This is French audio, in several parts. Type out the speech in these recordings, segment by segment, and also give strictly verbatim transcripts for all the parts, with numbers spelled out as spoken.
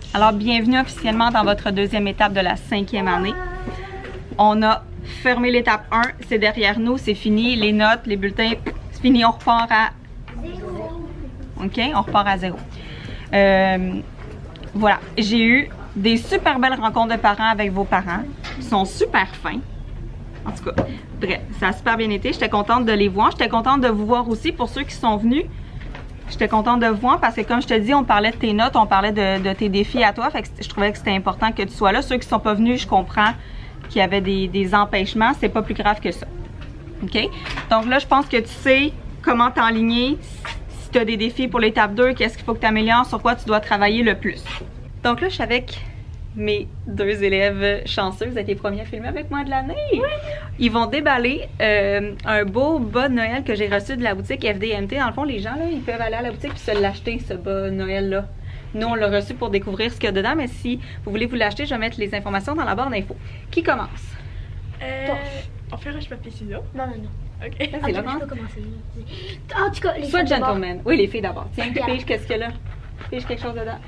Alors, bienvenue officiellement dans votre deuxième étape de la cinquième année. On a fermé l'étape un, c'est derrière nous, c'est fini. Les notes, les bulletins, c'est fini, on repart à... OK, on repart à zéro. Euh, voilà, j'ai eu des super belles rencontres de parents avec vos parents. Ils sont super fins. En tout cas, bref, ça a super bien été. J'étais contente de les voir. J'étais contente de vous voir aussi pour ceux qui sont venus. J'étais contente de vous voir parce que, comme je te dis, on parlait de tes notes, on parlait de, de tes défis à toi. Fait que je trouvais que c'était important que tu sois là. Ceux qui ne sont pas venus, je comprends qu'il y avait des, des empêchements. C'est pas plus grave que ça. OK? Donc là, je pense que tu sais comment t'enligner. Si tu as des défis pour l'étape deux, qu'est-ce qu'il faut que tu améliores, sur quoi tu dois travailler le plus. Donc là, je suis avec mes deux élèves chanceux. Vous êtes les premiers à filmer avec moi de l'année. Oui. Ils vont déballer euh, un beau bas de Noël que j'ai reçu de la boutique F D M T. Dans le fond, les gens, là, ils peuvent aller à la boutique et se l'acheter, ce bas de Noël-là. Nous, on l'a reçu pour découvrir ce qu'il y a dedans, mais si vous voulez vous l'acheter, je vais mettre les informations dans la barre d'infos. Qui commence? Euh, on fait roche papier ciseaux? Non, non, non. Ok. Là, c'est là, Je peux commencer. En tout cas, les Soit filles d'abord. gentleman. Oui, les filles d'abord. Tiens, Okay. pige, qu'est-ce qu'il y a là? Pige quelque chose dedans.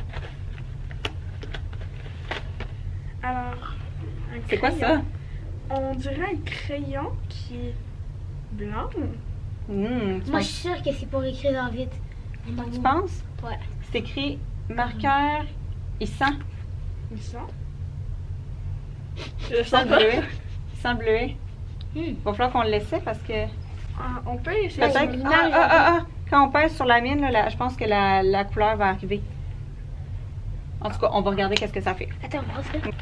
Alors, un C'est quoi crayon. ça? On dirait un crayon qui est blanc. Mmh, tu Moi, penses- je suis sûre que c'est pour écrire vite. tu penses? Ouais. C'est écrit marqueur et sang. Il sent. Sans bleuet. Sans bleuet. Hmm. Il va falloir qu'on le laisse parce que Ah, on peut essayer. peut-être. une Ah, image, ah, ah, ah. Quand on pèse sur la mienne, là, la- je pense que la, la couleur va arriver. En tout cas, on va regarder qu'est-ce que ça fait. Attends, on passe là.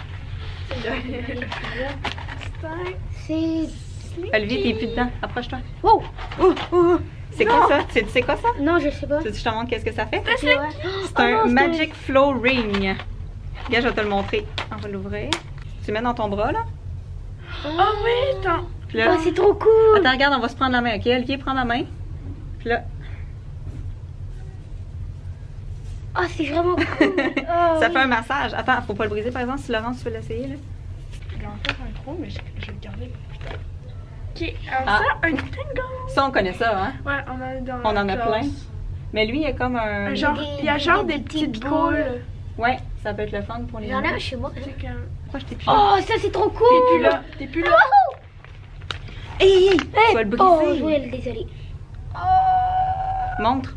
C'est C'est. Olivier, t'es plus dedans. Approche-toi. Wow! Oh, oh. C'est quoi ça? Tu sais quoi ça? Non, je sais pas. Tu veux que je te montre qu'est-ce que ça fait? C'est ouais. C'est un Magic Flow Ring. Regarde, je vais te le montrer. On va l'ouvrir. Tu le mets dans ton bras, là. Oh oui, attends. Puis là, Oh, c'est trop cool! attends, regarde, on va se prendre la main. OK, Olivier, prends la main. Puis là, Oh, c'est vraiment cool! Oh, ça oui. fait un massage. Attends, faut pas le briser, par exemple, si Laurence, tu veux l'essayer, là. Je vais en faire un gros, mais je, je vais le garder pour plus tard. Ok, alors Ah. ça, un tango. Ça, on connaît ça, hein? Ouais, on en a dans On la en a classe. plein. Mais lui, il y a comme un... Un genre, Des- il y a des- genre des des petites petites boules. boules. Ouais, ça peut être le fun pour les J'en ai enfants. un chez moi. C'est comme... Pourquoi je t'ai plus là? Oh, ça, c'est trop T'es cool! plus là. T'es plus là. Wouhou! Hey, hey, hey, Hey, tu vas le Oh, briser. Joël, désolé. Montre.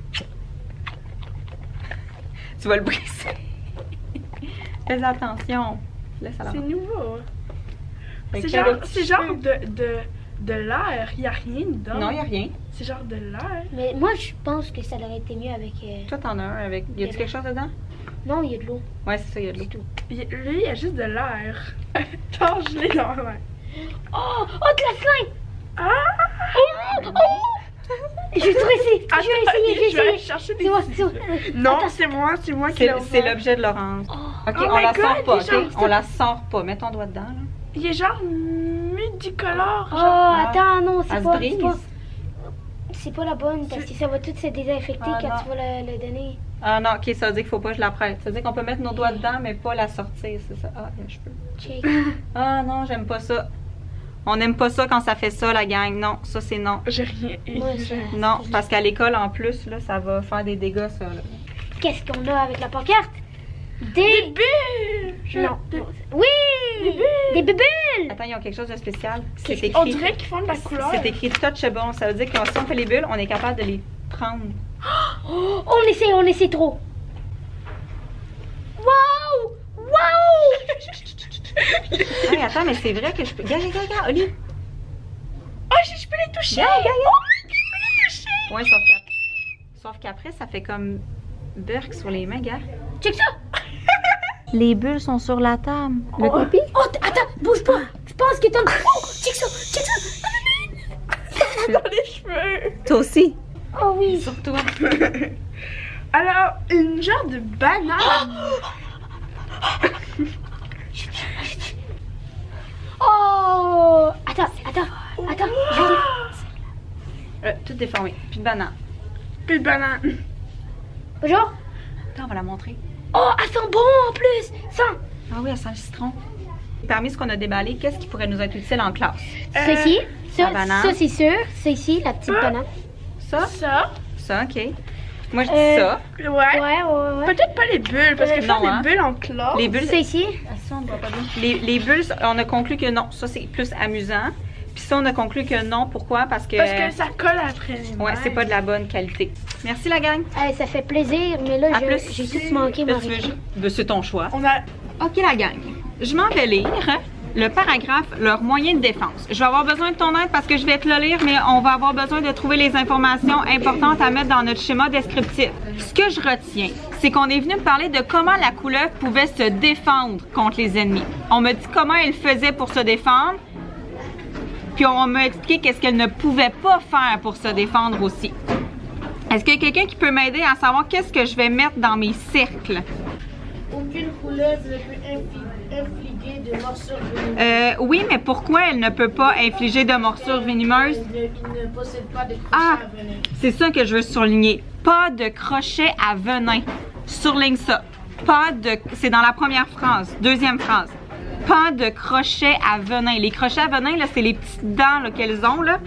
Tu vas le briser. Fais attention. Laisse à la C'est nouveau. Fait C'est que genre, là, c'est genre de, de, de l'air. Il n'y a rien dedans. Non, il n'y a rien. C'est genre de l'air. Mais moi, je pense que ça aurait été mieux avec. euh, Toi, t'en as un avec... Y a-tu quelque chose dedans? Non, il y a de l'eau. Ouais, c'est ça, il y a de l'eau. Il- Lui, il y a juste de l'air. Genre, je l'ai dans la main. Oh, oh, de la slime! Ah! Oh, oh. Je vais tout essayer. Attends, Je vais essayer, je vais je vais aller essayer. chercher des C'est moi, ciseaux. c'est moi. Non, Attends. c'est moi, c'est moi qui C'est l'ai c'est ouvert. l'objet de Laurence. Oh. Ok, Oh on my la God, sort pas, les gens, ok? On la sort pas. Mets ton doigt dedans, là. Il est genre multicolore. Oh, genre. attends, non, c'est Elle se pas, brise. c'est pas. C'est pas la bonne parce que ça va tout se désinfecter Ah, quand non. tu vas le, le donner. Ah non, ok, ça veut dire qu'il faut pas que je la prête. Ça veut dire qu'on peut mettre nos doigts dedans, mais pas la sortir, c'est ça. Ah, là, je peux. Check. Ah non, j'aime pas ça. On n'aime pas ça quand ça fait ça, la gang. Non, ça, c'est non. J'ai rien. Moi, j'ai- ça- Non, parce qu'à l'école, en plus, là, ça va faire des dégâts, ça, là. Qu'est-ce qu'on a avec la pancarte? Des. Des bulles! Je- Non. des- Oui! Des bulles! Des bulles! Attends, ils ont quelque chose de spécial. C'est Qu'est-ce écrit. On dirait qu'ils font de la couleur. C'est écrit touchable. Ça veut dire que si on fait les bulles, on est capable de les prendre. Oh, on essaie, on essaie trop. Waouh! Waouh! Hey, attends, mais c'est vrai que je peux. Regarde, regarde, regarde, Oli. Oh, je, je peux les toucher! Regarde, regarde, regarde. Oh, je peux les toucher! Ouais, sauf qu'après, sauf qu'après, ça fait comme burk sur les mains, gars. Check ça! Les bulles sont sur la table. Le Oh, tapis? oh, t- attends, bouge pas! Je pense que t'as. Oh, check ça! Check ça! Dans les cheveux! Toi aussi. Oh oui! Sur toi. Alors, une genre de banane. Oh! Attends, attends, attends. Je vais- Euh, tout déformé. Puis de banane. Puis de banane. Bonjour! Attends, on va la montrer. Oh, elle sent bon en plus! Sent! Ah oui, elle sent le citron. Parmi ce qu'on a déballé, qu'est-ce qui pourrait nous être utile en classe? Ça ici, ça, la banane. ça c'est sûr. Ça ici, la petite Ah. banane. Ça? Ça. Ça, OK. Moi, je dis Euh, ça. Ouais. Ouais, ouais, ouais. Peut-être pas les bulles, parce que Non, faire des hein. bulles en classe. Les bulles, C'est ici? les, les bulles, on a conclu que non. Ça, c'est plus amusant. Puis ça, on a conclu que non. Pourquoi? Parce que... Parce que ça colle après les mains. Ouais, c'est pas de la bonne qualité. Merci, la gang. Hey, ça fait plaisir, mais là, À je- plus. j'ai tout manqué, Là, Marie. tu veux- ben, c'est ton choix. On a... OK, la gang. Je m'en vais lire le paragraphe « Leur moyen de défense ». Je vais avoir besoin de ton aide parce que je vais te le lire, mais on va avoir besoin de trouver les informations importantes à mettre dans notre schéma descriptif. Ce que je retiens, c'est qu'on est venu me parler de comment la couleuvre pouvait se défendre contre les ennemis. On m'a dit comment elle faisait pour se défendre, puis on m'a expliqué qu'est-ce qu'elle ne pouvait pas faire pour se défendre aussi. Est-ce qu'il y a quelqu'un qui peut m'aider à savoir qu'est-ce que je vais mettre dans mes cercles? Aucune couleuvre ne peut infli- infliger de morsures venimeuses. Euh, oui, mais pourquoi elle ne peut pas infliger de morsures venimeuses? Il ne, il ne possède pas de crochet Ah, à venin. c'est ça que je veux souligner. Pas de crochet à venin. Surligne ça. Pas de... C'est dans la première phrase. Deuxième phrase. Pas de crochet à venin. Les crochets à venin, là, c'est les petites dents là, qu'elles ont, là.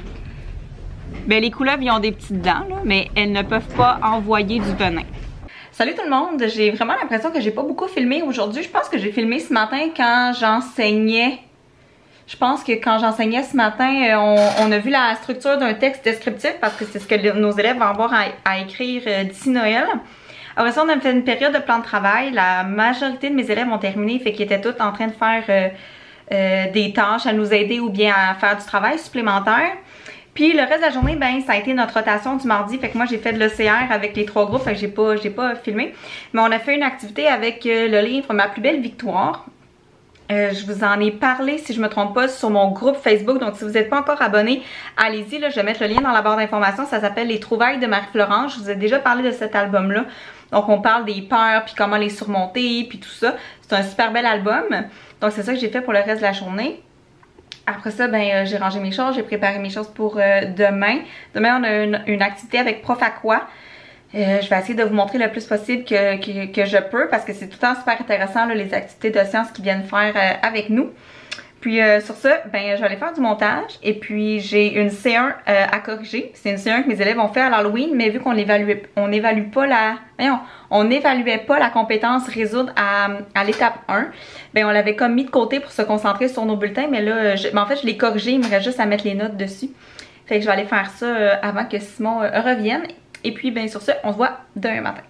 Ben, les couleuvres, ils ont des petites dents, là, mais elles ne peuvent pas envoyer du venin. Salut tout le monde! J'ai vraiment l'impression que j'ai pas beaucoup filmé aujourd'hui. Je pense que j'ai filmé ce matin quand j'enseignais. Je pense que quand j'enseignais ce matin, on, on a vu la structure d'un texte descriptif parce que c'est ce que le- nos élèves vont avoir à, à écrire euh, d'ici Noël. Après ça, on a fait une période de plan de travail. La majorité de mes élèves ont terminé, fait qu'ils étaient tous en train de faire euh, euh, des tâches, à nous aider ou bien à faire du travail supplémentaire. Puis le reste de la journée, ben ça a été notre rotation du mardi. Fait que moi, j'ai fait de l'E C R avec les trois groupes, fait que j'ai pas, j'ai pas filmé. Mais on a fait une activité avec euh, le livre Ma plus belle victoire. Euh, je vous en ai parlé, si je me trompe pas, sur mon groupe Facebook. Donc, si vous n'êtes pas encore abonné, allez-y. Là, je vais mettre le lien dans la barre d'informations. Ça s'appelle Les trouvailles de Marie-Florence. Je vous ai déjà parlé de cet album-là. Donc, on parle des peurs, puis comment les surmonter, puis tout ça. C'est un super bel album. Donc, c'est ça que j'ai fait pour le reste de la journée. Après ça, ben euh, j'ai rangé mes choses, j'ai préparé mes choses pour euh, demain. Demain, on a une, une activité avec Prof Aqua. Euh, je vais essayer de vous montrer le plus possible que, que, que je peux parce que c'est tout le temps super intéressant là, les activités de sciences qu'ils viennent faire euh, avec nous. Puis euh, sur ça, ben je vais aller faire du montage et puis j'ai une C un euh, à corriger. C'est une C un que mes élèves ont fait à l'Halloween, mais vu qu'on évaluait, on évalue pas la, voyons, on n'évaluait pas la compétence résoudre à, à l'étape un, ben on l'avait comme mis de côté pour se concentrer sur nos bulletins, mais là, je, ben en fait je l'ai corrigé, il me reste juste à mettre les notes dessus. Fait que je vais aller faire ça euh, avant que Simon euh, revienne. Et puis ben sur ça, on se voit demain matin.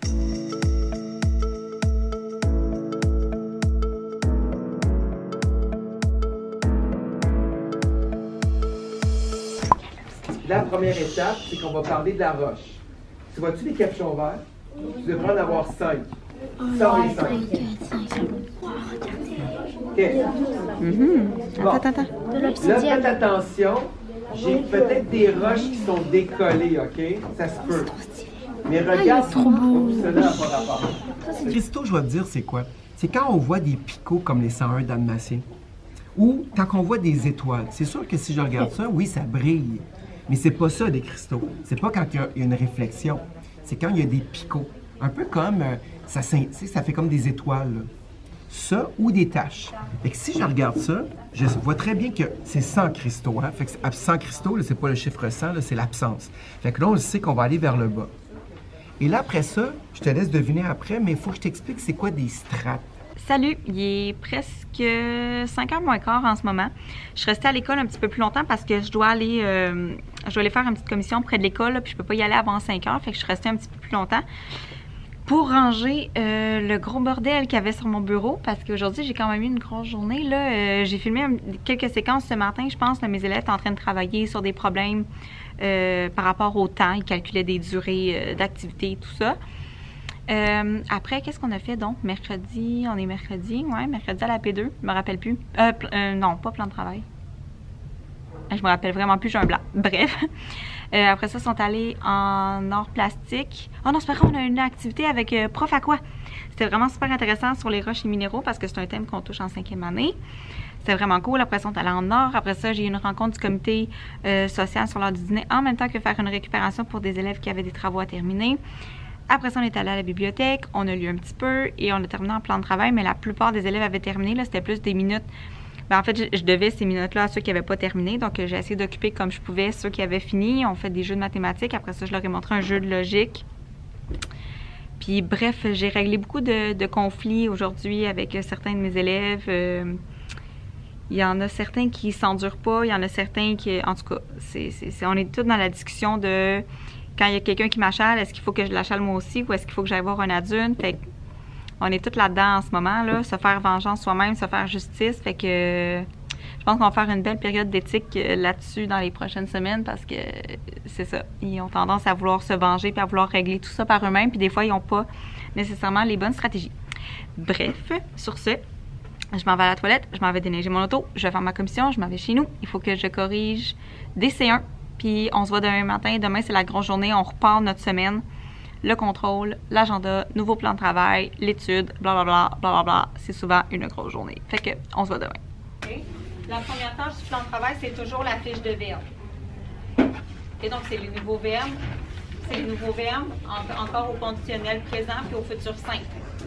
La première étape, c'est qu'on va parler de la roche. Tu vois-tu les capuchons verts? Tu devrais en avoir cinq. Sors les cinq. OK. Mm-hmm. Bon. Attends, attends. De Là, l'obsidienne. faites attention. J'ai peut-être des roches qui sont décollées, OK? Ça se peut. Mais regarde, trop beau. Cela n'a pas rapport. Cristaux, je vais te dire, c'est quoi? C'est quand on voit des picots comme les cent un d'Anne Massé. Ou quand on voit des étoiles. C'est sûr que si je regarde ça, oui, ça brille. Mais c'est pas ça, des cristaux. C'est pas quand il y a une réflexion. C'est quand il y a des picots. Un peu comme, euh, ça, ça fait comme des étoiles, là. Ça ou des taches. Fait que si je regarde ça, je vois très bien que c'est cent cristaux. Hein? Fait que cent cristaux, c'est pas le chiffre cent, c'est l'absence. Fait que là, on sait qu'on va aller vers le bas. Et là, après ça, je te laisse deviner après, mais il faut que je t'explique c'est quoi des strates. Salut, il est presque cinq heures moins quart en ce moment. Je suis restée à l'école un petit peu plus longtemps parce que je dois aller, euh, je dois aller faire une petite commission près de l'école, puis je peux pas y aller avant cinq heures, fait que je suis restée un petit peu plus longtemps pour ranger euh, le gros bordel qu'il y avait sur mon bureau parce qu'aujourd'hui, j'ai quand même eu une grosse journée. Là, euh, j'ai filmé un, quelques séquences ce matin, je pense. Là, mes élèves étaient en train de travailler sur des problèmes euh, par rapport au temps. Ils calculaient des durées euh, d'activité et tout ça. Euh, après, qu'est-ce qu'on a fait donc? Mercredi, on est mercredi, ouais, mercredi à la P deux, je me rappelle plus. Euh, euh, non, pas plan de travail. Je me rappelle vraiment plus, j'ai un blanc. Bref. Euh, après ça, ils sont allés en art plastique. Oh non, c'est pas grave, on a une activité avec euh, Prof Aqua. C'était vraiment super intéressant sur les roches et minéraux parce que c'est un thème qu'on touche en cinquième année. C'était vraiment cool. Après ça, on est allé en art. Après ça, j'ai eu une rencontre du comité euh, social sur l'heure du dîner en même temps que faire une récupération pour des élèves qui avaient des travaux à terminer. Après ça, on est allé à la bibliothèque, on a lu un petit peu et on a terminé en plan de travail, mais la plupart des élèves avaient terminé. Là, c'était plus des minutes. Ben, en fait, je, je devais ces minutes-là à ceux qui n'avaient pas terminé. Donc, j'ai essayé d'occuper comme je pouvais ceux qui avaient fini. On fait des jeux de mathématiques. Après ça, je leur ai montré un jeu de logique. Puis bref, j'ai réglé beaucoup de, de conflits aujourd'hui avec certains de mes élèves. Euh, il y en a certains qui s'endurent pas, il y en a certains qui... En tout cas, c'est, c'est, c'est, on est tous dans la discussion de quand il y a quelqu'un qui m'achale, est-ce qu'il faut que je l'achale moi aussi ou est-ce qu'il faut que j'aille voir un adulte? Fait on est tous là-dedans en ce moment, là, se faire vengeance soi-même, se faire justice. Fait que je pense qu'on va faire une belle période d'éthique là-dessus dans les prochaines semaines parce que c'est ça. Ils ont tendance à vouloir se venger puis à vouloir régler tout ça par eux-mêmes. Puis des fois, ils n'ont pas nécessairement les bonnes stratégies. Bref, sur ce, je m'en vais à la toilette, je m'en vais déneiger mon auto, je vais faire ma commission, je m'en vais chez nous. Il faut que je corrige des C un. Puis on se voit demain matin. Demain, c'est la grosse journée. On repart notre semaine. Le contrôle, l'agenda, nouveau plan de travail, l'étude, blablabla, blablabla. C'est souvent une grosse journée. Fait que, on se voit demain. Okay. La première tâche du plan de travail, c'est toujours la fiche de verbes. Et donc, c'est les nouveaux verbes. C'est les nouveaux verbes, en, encore au conditionnel présent puis au futur simple.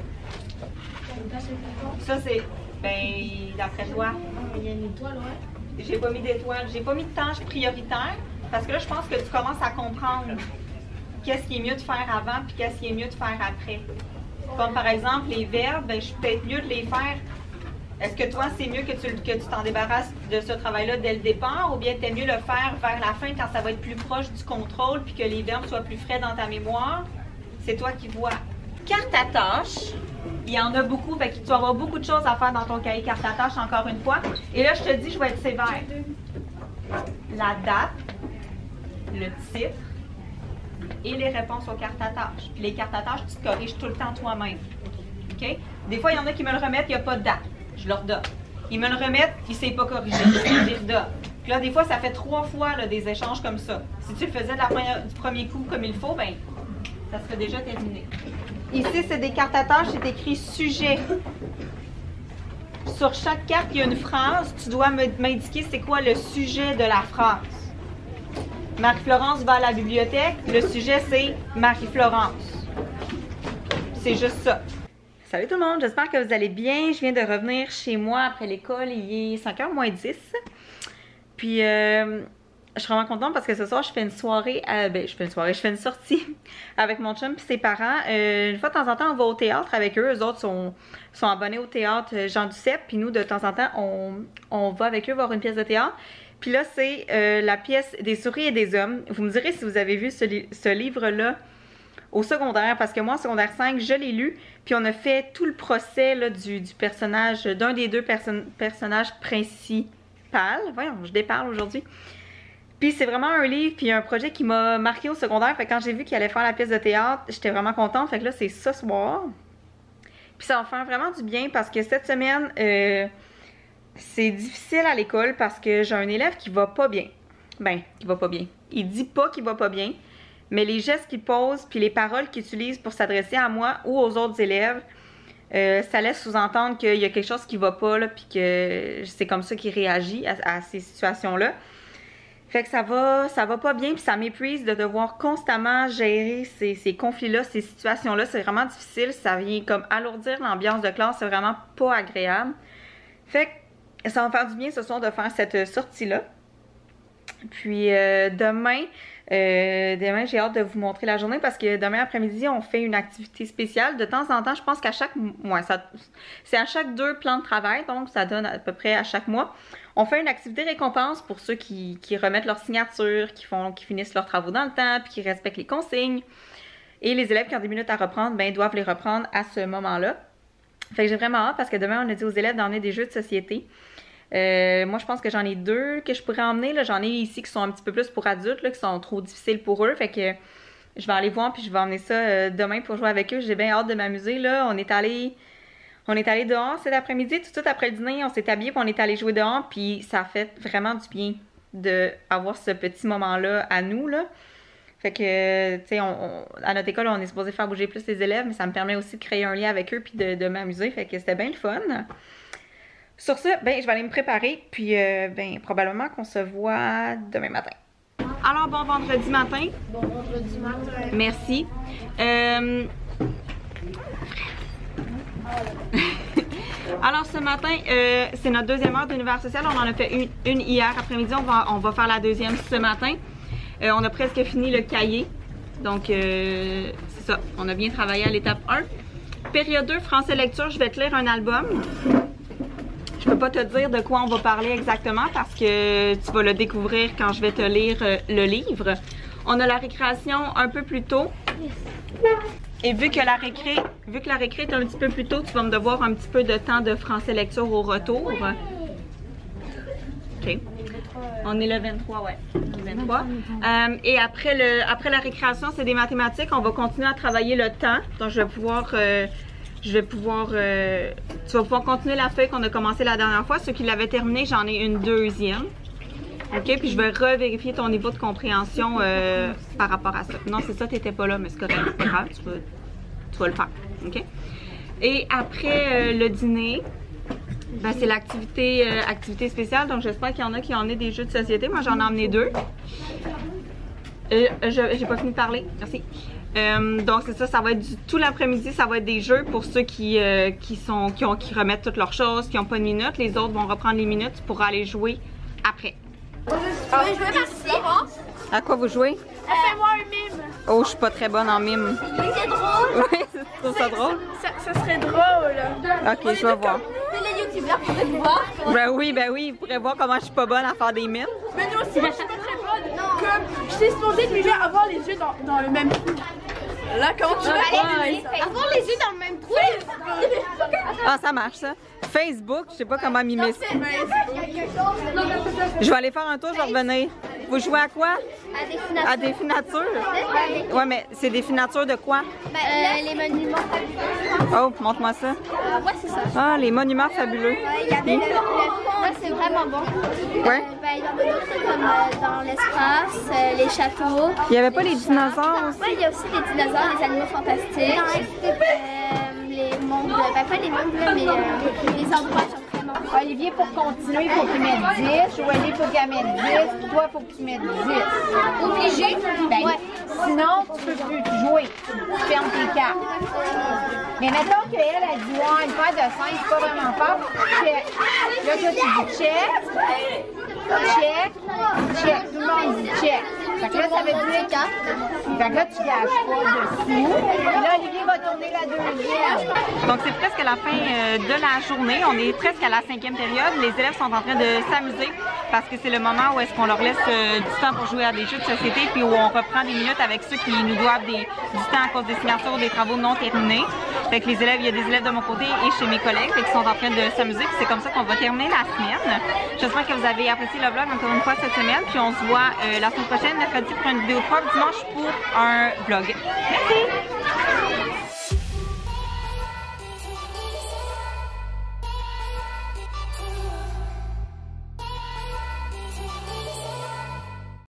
Ça, c'est, ben, d'après toi. Il y a une étoile, ouais. J'ai pas mis d'étoile. J'ai pas mis de tâche prioritaire parce que là, je pense que tu commences à comprendre qu'est-ce qui est mieux de faire avant puis qu'est-ce qui est mieux de faire après. Comme par exemple, les verbes, ben, je suis peut-être mieux de les faire. Est-ce que toi, c'est mieux que tu que tu t'en débarrasses de ce travail-là dès le départ ou bien tu es mieux le faire vers la fin quand ça va être plus proche du contrôle puis que les verbes soient plus frais dans ta mémoire? C'est toi qui vois. Carte à tâche, il y en a beaucoup, fait que tu vas avoir beaucoup de choses à faire dans ton cahier carte à tâche encore une fois. Et là, je te dis, je vais être sévère. La date, le titre et les réponses aux cartes à tâches. Puis les cartes à tâches, tu te corriges tout le temps toi-même. OK? Des fois, il y en a qui me le remettent, il n'y a pas de date. Je leur donne. Ils me le remettent, il ne s'est pas corrigé. Je les redonne. Puis là, des fois, ça fait trois fois là, des échanges comme ça. Si tu le faisais de la première, du premier coup comme il faut, ben, ça serait déjà terminé. Ici, c'est des cartes à tâches, c'est écrit sujet. Sur chaque carte, il y a une phrase. Tu dois m'indiquer c'est quoi le sujet de la phrase. Marie-Florence va à la bibliothèque. Le sujet, c'est Marie-Florence. C'est juste ça. Salut tout le monde, j'espère que vous allez bien. Je viens de revenir chez moi après l'école. Il est cinq heures moins dix. Puis, euh, je suis vraiment contente parce que ce soir, je fais une soirée. À, ben, je fais une soirée, je fais une sortie avec mon chum et ses parents. Euh, une fois de temps en temps, on va au théâtre avec eux. Eux autres sont, sont abonnés au théâtre Jean Duceppe. Puis nous, de temps en temps, on, on va avec eux voir une pièce de théâtre. Puis là, c'est euh, la pièce Des souris et des hommes. Vous me direz si vous avez vu ce, li ce livre-là au secondaire, parce que moi, en secondaire cinq, je l'ai lu, puis on a fait tout le procès là, du, du personnage, d'un des deux perso personnages principaux. Voyons, je déparle aujourd'hui. Puis c'est vraiment un livre, puis un projet qui m'a marqué au secondaire, fait que quand j'ai vu qu'il allait faire la pièce de théâtre, j'étais vraiment contente, fait que là, c'est ce soir. Puis ça va faire vraiment du bien, parce que cette semaine, euh, c'est difficile à l'école, parce que j'ai un élève qui va pas bien. Ben, qui va pas bien. Il dit pas qu'il va pas bien, mais les gestes qu'il pose puis les paroles qu'il utilise pour s'adresser à moi ou aux autres élèves, euh, ça laisse sous-entendre qu'il y a quelque chose qui va pas, là, puis que c'est comme ça qu'il réagit à, à ces situations-là. Fait que ça va, ça va pas bien, puis ça m'épuise de devoir constamment gérer ces, ces conflits-là, ces situations-là. C'est vraiment difficile, ça vient comme alourdir l'ambiance de classe, c'est vraiment pas agréable. Fait que ça va me faire du bien ce soir de faire cette sortie-là. Puis euh, demain... Euh, demain, j'ai hâte de vous montrer la journée parce que demain après-midi, on fait une activité spéciale. De temps en temps, je pense qu'à chaque mois, c'est à chaque deux plans de travail, donc ça donne à peu près à chaque mois. On fait une activité récompense pour ceux qui, qui remettent leur signature, qui font, qui finissent leurs travaux dans le temps, puis qui respectent les consignes. Et les élèves qui ont des minutes à reprendre, ben doivent les reprendre à ce moment-là. Fait que j'ai vraiment hâte parce que demain, on a dit aux élèves d'emmener des jeux de société. Euh, moi, je pense que j'en ai deux que je pourrais emmener. J'en ai ici qui sont un petit peu plus pour adultes, là, qui sont trop difficiles pour eux. Fait que je vais aller voir puis je vais emmener ça euh, demain pour jouer avec eux. J'ai bien hâte de m'amuser. Là, on est allé, on est allé dehors cet après-midi. Tout de suite après le dîner, on s'est habillés puis on est allé jouer dehors. Puis ça a fait vraiment du bien d'avoir ce petit moment-là à nous, là. Fait que, tu sais, on, on, à notre école, on est supposé faire bouger plus les élèves, mais ça me permet aussi de créer un lien avec eux puis de, de m'amuser. Fait que c'était bien le fun. Sur ce, ben, je vais aller me préparer, puis euh, ben, probablement qu'on se voit demain matin. Alors, bon vendredi matin. Bon vendredi matin. Merci. Euh... Alors, ce matin, euh, c'est notre deuxième heure d'univers social. On en a fait une, une hier après-midi. On va, on va faire la deuxième ce matin. Euh, on a presque fini le cahier. Donc, euh, c'est ça. On a bien travaillé à l'étape un. Période deux, français lecture, je vais te lire un album. Je peux pas te dire de quoi on va parler exactement parce que tu vas le découvrir quand je vais te lire euh, le livre. On a la récréation un peu plus tôt. Et vu que la récré, vu que la récré est un petit peu plus tôt, tu vas me devoir un petit peu de temps de français lecture au retour. OK. On est le vingt-trois, ouais. Le vingt-trois. Euh, et après, le, après la récréation, c'est des mathématiques. On va continuer à travailler le temps. Donc, je vais pouvoir... Euh, je vais pouvoir... Euh, tu vas pouvoir continuer la feuille qu'on a commencé la dernière fois. Ceux qui l'avaient terminée, j'en ai une deuxième. OK? Puis je vais revérifier ton niveau de compréhension euh, par rapport à ça. Non, c'est ça, tu n'étais pas là, mais c'est correct. C'est pas grave. Tu vas, tu vas le faire. OK? Et après euh, le dîner... Ben, c'est l'activité euh, activité spéciale, donc j'espère qu'il y en a qui en ont des jeux de société. Moi, j'en ai emmené deux. Euh, je J'ai pas fini de parler. Merci. Euh, donc, c'est ça, ça va être du, tout l'après-midi, ça va être des jeux pour ceux qui, euh, qui, sont, qui, ont, qui remettent toutes leurs choses, qui n'ont pas de minutes. Les autres vont reprendre les minutes pour aller jouer après. Ah. Je vais partir. À quoi vous jouez? Fais-moi un mime. Oh, je suis pas très bonne en mime. C'est drôle. Oui, tu trouves ça drôle? Ça, ça serait drôle. Ok, je vais voir. Les youtubeurs pourraient me voir. Ben oui, ben oui, vous pourrez voir comment je suis pas bonne à faire des mimes. Mais nous aussi, moi, je suis pas très bonne. Comme, je suis supposée de lui faire avoir les yeux dans, dans le même trou. Là, quand tu vas Avoir les yeux dans le même trou. Ah, ça marche, ça. Facebook, je sais pas comment mimer ça. Je vais aller faire un tour, je vais revenir. Vous jouez à quoi? À des finatures. À des finatures? Ouais, mais c'est des finatures de quoi? Ben, euh, les monuments. Oh, montre-moi ça. Euh, ouais, c'est ça. Ah, les monuments fabuleux. Ouais, il y avait le, le pont, ouais, c'est vraiment bon. Ouais. Euh, ben, il y en a d'autres comme euh, dans l'espace, euh, les châteaux. Il y avait pas les dinosaures aussi? Oui, il y a aussi des dinosaures, les animaux fantastiques. Euh, les mondes, ben pas les mondes, là, mais euh, les endroits sont vraiment beaux. Olivier, pour continuer, il faut qu'il mette dix. Joëlie, il faut qu'elle mette dix. Toi, il faut que tu mettes dix. Obligé? Ben, Ouais. sinon, tu peux plus jouer. Tu fermes tes cartes. Mais mettons qu'elle a dit, ouais, une paire de cinq, c'est pas vraiment fort. Check. Là, toi, tu dis check. Check. Check. Tout le monde dit check. Fait que là, ça veut dire que... Fait que là, tu gâches pas dessous. Et là, Olivier va tourner la deuxième. Donc, c'est presque la fin euh, de la journée. On est presque à la cinquième période. Les élèves sont en train de s'amuser parce que c'est le moment où est-ce qu'on leur laisse euh, du temps pour jouer à des jeux de société puis où on reprend des minutes avec ceux qui nous doivent des, du temps à cause des signatures ou des travaux non terminés. Fait que les élèves, il y a des élèves de mon côté et chez mes collègues qui sont en train de s'amuser. Puis c'est comme ça qu'on va terminer la semaine. J'espère que vous avez apprécié le vlog encore une fois cette semaine. Puis on se voit euh, la semaine prochaine, mercredi, pour une vidéo de dimanche pour un vlog. Merci!